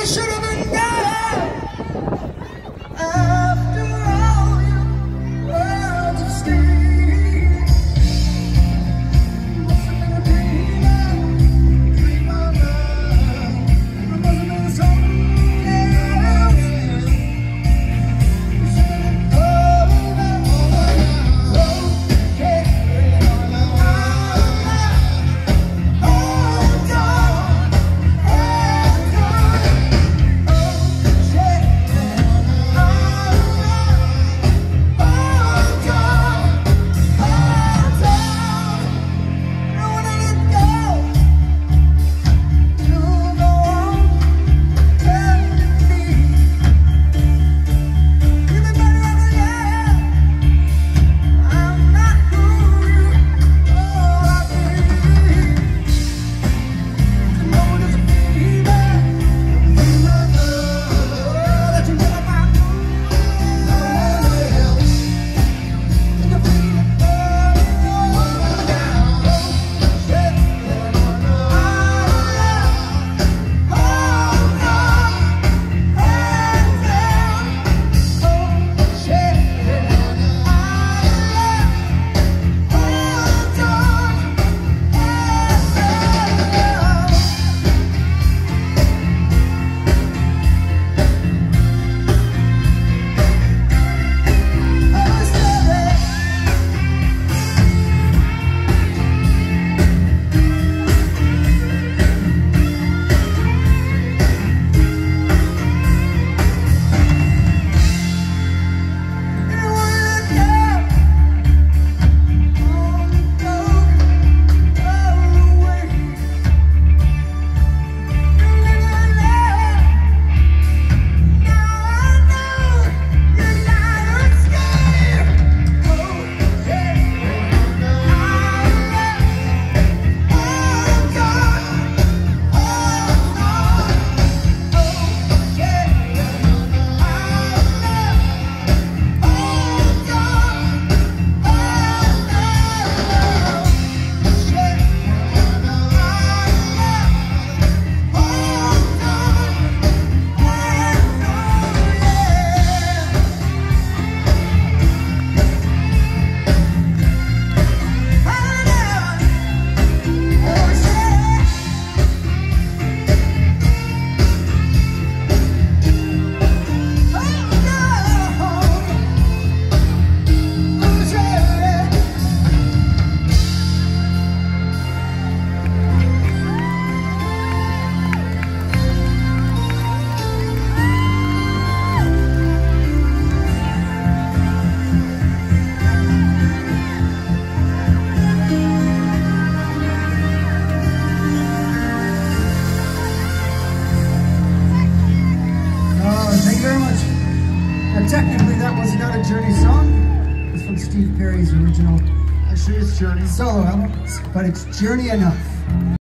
it should have been done. After all your words of steel, must have been a dream of love. It must have been something else. You should have told me technically that was not a Journey song. It's from Steve Perry's original Actually, it's Journey solo album, but it's Journey enough.